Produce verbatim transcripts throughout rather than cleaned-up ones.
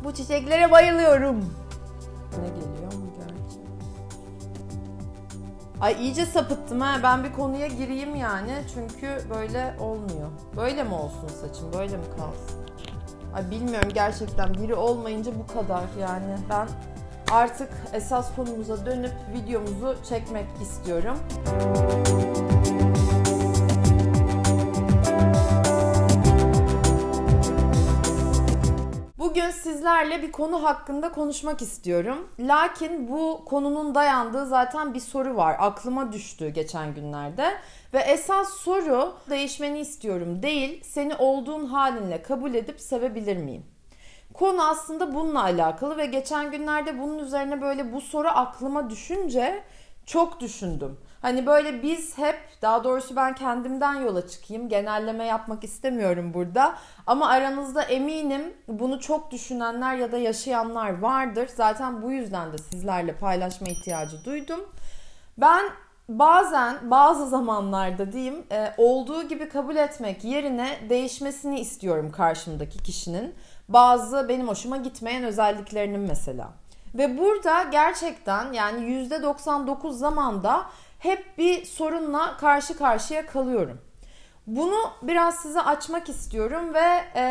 Bu çiçeklere bayılıyorum. Ne geliyor mu gerçi? Ay iyice sapıttım ha. Ben bir konuya gireyim yani. Çünkü böyle olmuyor. Böyle mi olsun saçım? Böyle mi kalsın? Ay bilmiyorum gerçekten. Biri olmayınca bu kadar yani. Ben artık esas konumuza dönüp videomuzu çekmek istiyorum. Bugün sizlerle bir konu hakkında konuşmak istiyorum. Lakin bu konunun dayandığı zaten bir soru var. Aklıma düştü geçen günlerde. Ve esas soru değişmeni istiyorum değil, seni olduğun halinle kabul edip sevebilir miyim? Konu aslında bununla alakalı ve geçen günlerde bunun üzerine böyle bu soru aklıma düşünce çok düşündüm. Hani böyle biz hep, daha doğrusu ben kendimden yola çıkayım, genelleme yapmak istemiyorum burada. Ama aranızda eminim bunu çok düşünenler ya da yaşayanlar vardır. Zaten bu yüzden de sizlerle paylaşma ihtiyacı duydum. Ben bazen, bazı zamanlarda diyeyim, olduğu gibi kabul etmek yerine değişmesini istiyorum karşımdaki kişinin. Bazı benim hoşuma gitmeyen özelliklerinin mesela. Ve burada gerçekten yani yüzde doksan dokuz zamanda hep bir sorunla karşı karşıya kalıyorum. Bunu biraz size açmak istiyorum ve e,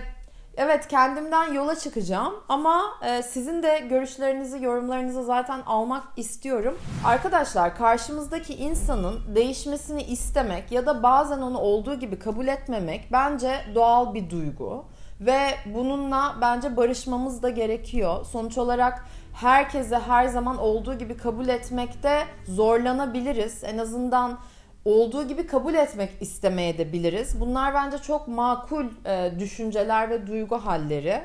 evet kendimden yola çıkacağım ama e, sizin de görüşlerinizi, yorumlarınızı zaten almak istiyorum. Arkadaşlar, karşımızdaki insanın değişmesini istemek ya da bazen onu olduğu gibi kabul etmemek bence doğal bir duygu. Ve bununla bence barışmamız da gerekiyor. Sonuç olarak herkese her zaman olduğu gibi kabul etmekte zorlanabiliriz. En azından olduğu gibi kabul etmek istemeye de biliriz. Bunlar bence çok makul e, düşünceler ve duygu halleri.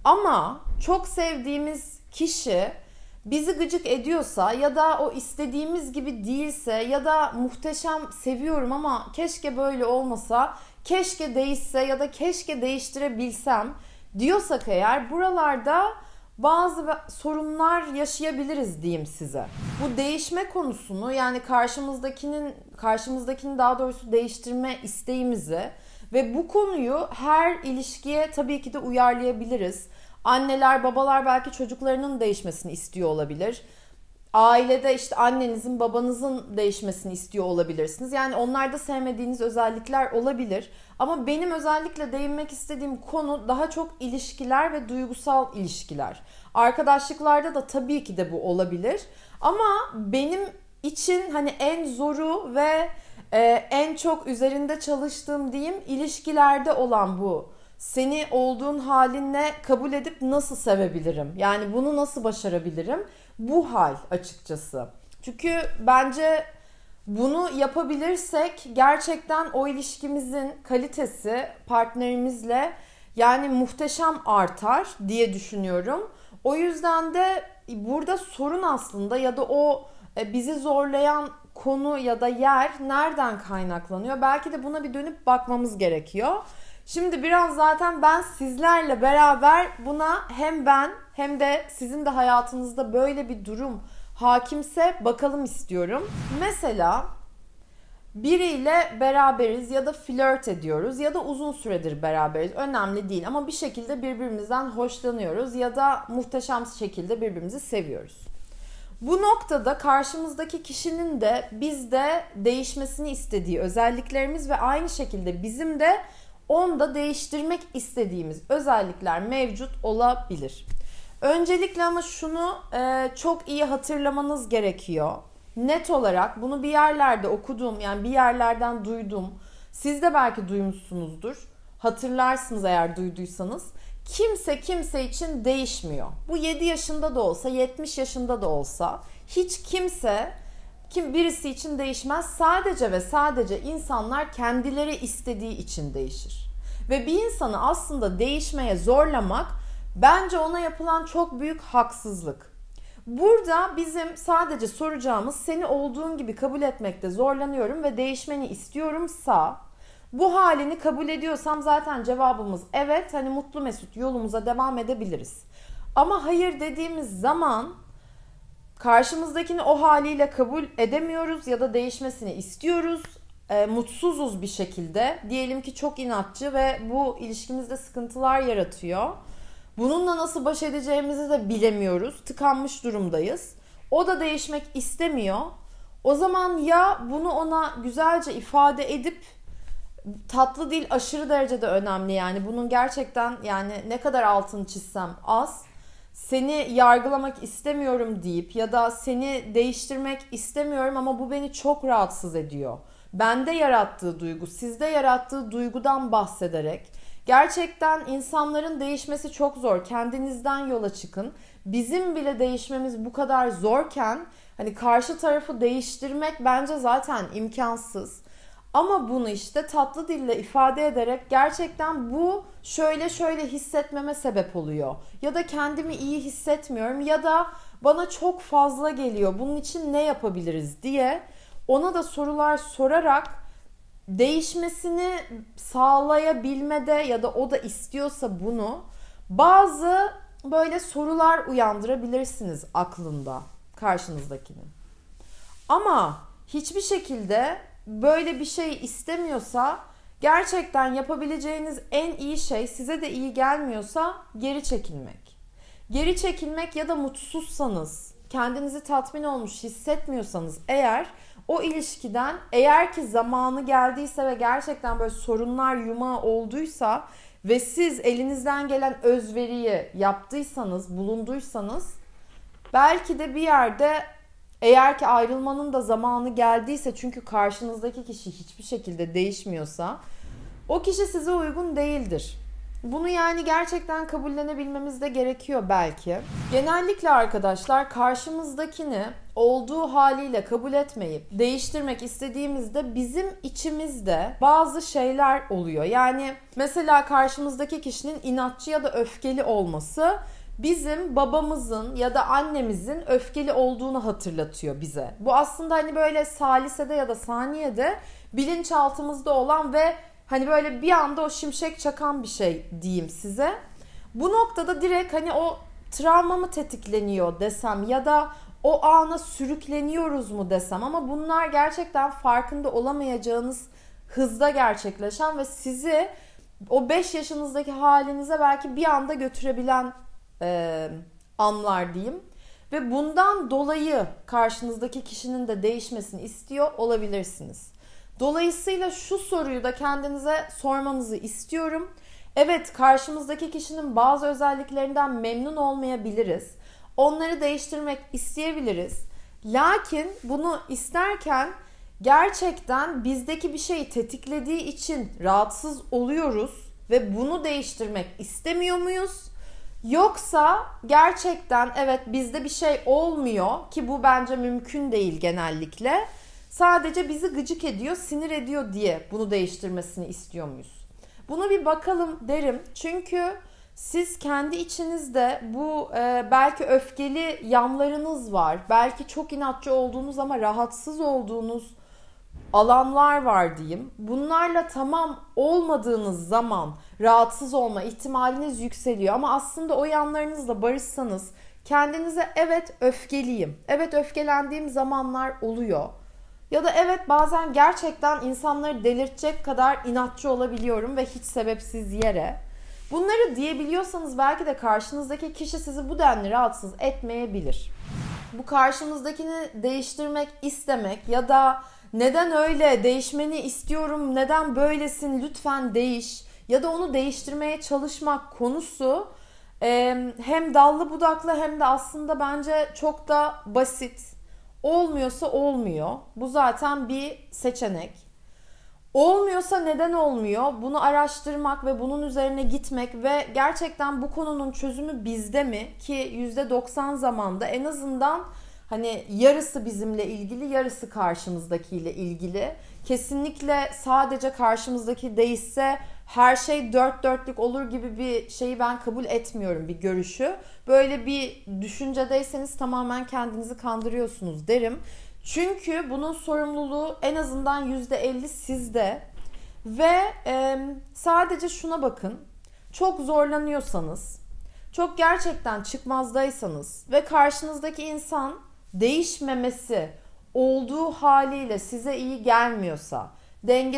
Ama çok sevdiğimiz kişi bizi gıcık ediyorsa ya da o istediğimiz gibi değilse ya da muhteşem seviyorum ama keşke böyle olmasa, keşke değişse ya da keşke değiştirebilsem diyorsak eğer, buralarda bazı sorunlar yaşayabiliriz diyeyim size. Bu değişme konusunu, yani karşımızdakinin karşımızdakini daha doğrusu değiştirme isteğimizi ve bu konuyu her ilişkiye tabii ki de uyarlayabiliriz. Anneler, babalar belki çocuklarının değişmesini istiyor olabilir. Ailede işte annenizin, babanızın değişmesini istiyor olabilirsiniz. Yani onlarda sevmediğiniz özellikler olabilir. Ama benim özellikle değinmek istediğim konu daha çok ilişkiler ve duygusal ilişkiler. Arkadaşlıklarda da tabii ki de bu olabilir. Ama benim için hani en zoru ve e, en çok üzerinde çalıştığım diyeyim ilişkilerde olan bu. Seni olduğun halinle kabul edip nasıl sevebilirim? Yani bunu nasıl başarabilirim? Bu hal açıkçası. Çünkü bence bunu yapabilirsek gerçekten o ilişkimizin kalitesi partnerimizle yani muhteşem artar diye düşünüyorum. O yüzden de burada sorun aslında ya da o bizi zorlayan konu ya da yer nereden kaynaklanıyor? Belki de buna bir dönüp bakmamız gerekiyor. Şimdi biraz zaten ben sizlerle beraber buna hem ben hem de sizin de hayatınızda böyle bir durum hakimse bakalım istiyorum. Mesela biriyle beraberiz ya da flört ediyoruz ya da uzun süredir beraberiz. Önemli değil ama bir şekilde birbirimizden hoşlanıyoruz ya da muhteşem şekilde birbirimizi seviyoruz. Bu noktada karşımızdaki kişinin de bizde değişmesini istediği özelliklerimiz ve aynı şekilde bizim de onda değiştirmek istediğimiz özellikler mevcut olabilir. Öncelikle ama şunu e, çok iyi hatırlamanız gerekiyor. Net olarak bunu bir yerlerde okudum, yani bir yerlerden duydum. Siz de belki duymuşsunuzdur. Hatırlarsınız eğer duyduysanız. Kimse kimse için değişmiyor. Bu yedi yaşında da olsa, yetmiş yaşında da olsa hiç kimse kim birisi için değişmez. Sadece ve sadece insanlar kendileri istediği için değişir. Ve bir insanı aslında değişmeye zorlamak bence ona yapılan çok büyük haksızlık. Burada bizim sadece soracağımız, seni olduğun gibi kabul etmekte zorlanıyorum ve değişmeni istiyorumsa, bu halini kabul ediyorsam zaten cevabımız evet, hani mutlu mesut yolumuza devam edebiliriz. Ama hayır dediğimiz zaman karşımızdakini o haliyle kabul edemiyoruz ya da değişmesini istiyoruz. E, mutsuzuz bir şekilde. Diyelim ki çok inatçı ve bu ilişkimizde sıkıntılar yaratıyor. Bununla nasıl baş edeceğimizi de bilemiyoruz. Tıkanmış durumdayız. O da değişmek istemiyor. O zaman ya bunu ona güzelce ifade edip, tatlı dil aşırı derecede önemli yani. Bunun gerçekten, yani ne kadar altını çizsem az. Seni yargılamak istemiyorum deyip ya da seni değiştirmek istemiyorum ama bu beni çok rahatsız ediyor. Bende yarattığı duygu, sizde yarattığı duygudan bahsederek, gerçekten insanların değişmesi çok zor. Kendinizden yola çıkın. Bizim bile değişmemiz bu kadar zorken hani karşı tarafı değiştirmek bence zaten imkansız. Ama bunu işte tatlı dille ifade ederek gerçekten bu şöyle şöyle hissetmeme sebep oluyor. Ya da kendimi iyi hissetmiyorum ya da bana çok fazla geliyor. Bunun için ne yapabiliriz diye ona da sorular sorarak değişmesini sağlayabilmede ya da o da istiyorsa bunu bazı böyle sorular uyandırabilirsiniz aklında karşınızdakinin. Ama hiçbir şekilde böyle bir şey istemiyorsa gerçekten yapabileceğiniz en iyi şey, size de iyi gelmiyorsa geri çekilmek. Geri çekilmek ya da mutsuzsanız, kendinizi tatmin olmuş hissetmiyorsanız eğer o ilişkiden, eğer ki zamanı geldiyse ve gerçekten böyle sorunlar yumağı olduysa ve siz elinizden gelen özveriyi yaptıysanız, bulunduysanız belki de bir yerde, eğer ki ayrılmanın da zamanı geldiyse, çünkü karşınızdaki kişi hiçbir şekilde değişmiyorsa o kişi size uygun değildir. Bunu yani gerçekten kabullenebilmemiz de gerekiyor belki. Genellikle arkadaşlar karşımızdakini olduğu haliyle kabul etmeyip değiştirmek istediğimizde bizim içimizde bazı şeyler oluyor. Yani mesela karşımızdaki kişinin inatçı ya da öfkeli olması bizim babamızın ya da annemizin öfkeli olduğunu hatırlatıyor bize. Bu aslında hani böyle salisede ya da saniyede bilinçaltımızda olan ve hani böyle bir anda o şimşek çakan bir şey diyeyim size. Bu noktada direkt hani o travma mı tetikleniyor desem ya da o ana sürükleniyoruz mu desem, ama bunlar gerçekten farkında olamayacağınız hızda gerçekleşen ve sizi o beş yaşınızdaki halinize belki bir anda götürebilen e, anlar diyeyim. Ve bundan dolayı karşınızdaki kişinin de değişmesini istiyor olabilirsiniz. Dolayısıyla şu soruyu da kendinize sormanızı istiyorum. Evet, karşımızdaki kişinin bazı özelliklerinden memnun olmayabiliriz. Onları değiştirmek isteyebiliriz. Lakin bunu isterken gerçekten bizdeki bir şeyi tetiklediği için rahatsız oluyoruz ve bunu değiştirmek istemiyor muyuz? Yoksa gerçekten evet bizde bir şey olmuyor ki bu bence mümkün değil genellikle. Sadece bizi gıcık ediyor, sinir ediyor diye bunu değiştirmesini istiyor muyuz? Buna bir bakalım derim. Çünkü siz kendi içinizde bu e, belki öfkeli yanlarınız var. Belki çok inatçı olduğunuz ama rahatsız olduğunuz alanlar var diyeyim. Bunlarla tamam olmadığınız zaman rahatsız olma ihtimaliniz yükseliyor. Ama aslında o yanlarınızla barışsanız kendinize evet öfkeliyim, evet öfkelendiğim zamanlar oluyor. Ya da evet bazen gerçekten insanları delirtecek kadar inatçı olabiliyorum ve hiç sebepsiz yere. Bunları diyebiliyorsanız belki de karşınızdaki kişi sizi bu denli rahatsız etmeyebilir. Bu karşımızdakini değiştirmek istemek ya da neden öyle, değişmeni istiyorum, neden böylesin, lütfen değiş ya da onu değiştirmeye çalışmak konusu hem dallı budaklı hem de aslında bence çok da basit. Olmuyorsa olmuyor. Bu zaten bir seçenek. Olmuyorsa neden olmuyor? Bunu araştırmak ve bunun üzerine gitmek ve gerçekten bu konunun çözümü bizde mi? Ki yüzde doksan zamanda en azından hani yarısı bizimle ilgili, yarısı karşımızdakiyle ilgili. Kesinlikle sadece karşımızdaki değişse her şey dört dörtlük olur gibi bir şeyi ben kabul etmiyorum, bir görüşü. Böyle bir düşüncedeyseniz tamamen kendinizi kandırıyorsunuz derim. Çünkü bunun sorumluluğu en azından yüzde elli sizde. Ve e, sadece şuna bakın. Çok zorlanıyorsanız, çok gerçekten çıkmazdaysanız ve karşınızdaki insan değişmemesi olduğu haliyle size iyi gelmiyorsa,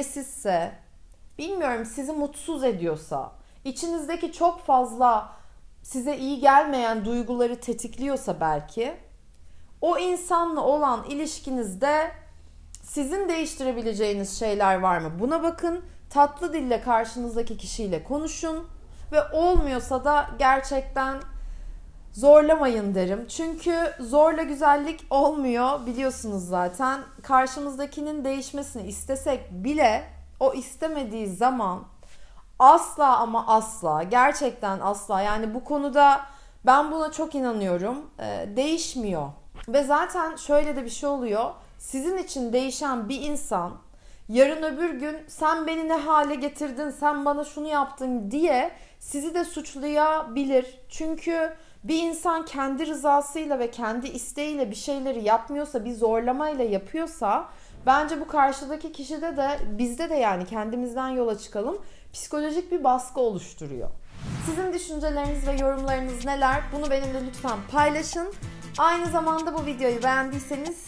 dengesizse, bilmiyorum sizi mutsuz ediyorsa, içinizdeki çok fazla size iyi gelmeyen duyguları tetikliyorsa belki, o insanla olan ilişkinizde sizin değiştirebileceğiniz şeyler var mı? Buna bakın, tatlı dille karşınızdaki kişiyle konuşun ve olmuyorsa da gerçekten zorlamayın derim. Çünkü zorla güzellik olmuyor, biliyorsunuz zaten. Karşımızdakinin değişmesini istesek bile o istemediği zaman asla ama asla, gerçekten asla, yani bu konuda ben buna çok inanıyorum, ee, değişmiyor. Ve zaten şöyle de bir şey oluyor. Sizin için değişen bir insan yarın öbür gün sen beni ne hale getirdin, sen bana şunu yaptın diye sizi de suçlayabilir. Çünkü bir insan kendi rızasıyla ve kendi isteğiyle bir şeyleri yapmıyorsa, bir zorlamayla yapıyorsa, bence bu karşıdaki kişide de, bizde de, yani kendimizden yola çıkalım, psikolojik bir baskı oluşturuyor. Sizin düşünceleriniz ve yorumlarınız neler? Bunu benimle lütfen paylaşın. Aynı zamanda bu videoyu beğendiyseniz,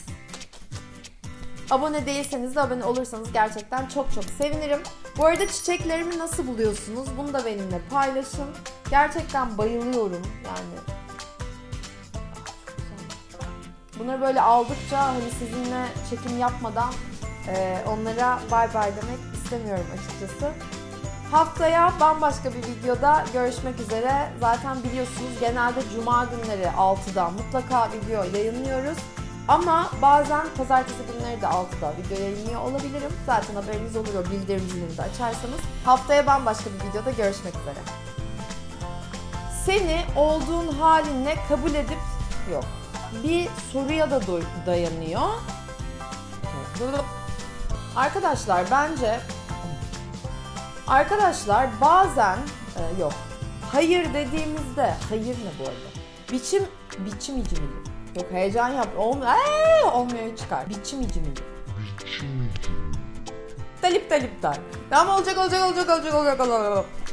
abone değilseniz de abone olursanız gerçekten çok çok sevinirim. Bu arada çiçeklerimi nasıl buluyorsunuz? Bunu da benimle paylaşın. Gerçekten bayılıyorum yani. Bunları böyle aldıkça hani sizinle çekim yapmadan e, onlara bay bay demek istemiyorum açıkçası. Haftaya bambaşka bir videoda görüşmek üzere. Zaten biliyorsunuz genelde cuma günleri altıda mutlaka video yayınlıyoruz. Ama bazen pazartesi günleri de altıda video yayınlıyor olabilirim. Zaten haberiniz olur o bildirim zilini de açarsanız. Haftaya bambaşka bir videoda görüşmek üzere. Seni olduğun halinle kabul edip, yok, bir soruya da dayanıyor. Arkadaşlar bence, arkadaşlar bazen e, yok. Hayır dediğimizde, hayır ne bu arada? Biçim, biçim icimili. Yok, heyecan yap. Olmuyor. Eee, olmuyor, çıkar. Biçim icimili. Biçim icimili. Talip talip tal. Ama olacak olacak olacak olacak olacak olacak.